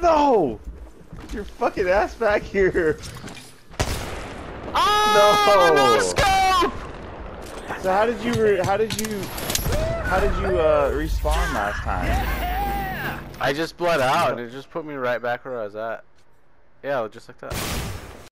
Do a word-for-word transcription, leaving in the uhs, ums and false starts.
No! Get your fucking ass back here! Oh, No! no scope! So how did you re how did you how did you uh respawn last time? I just bled out and it just put me right back where I was at. Yeah, just like that.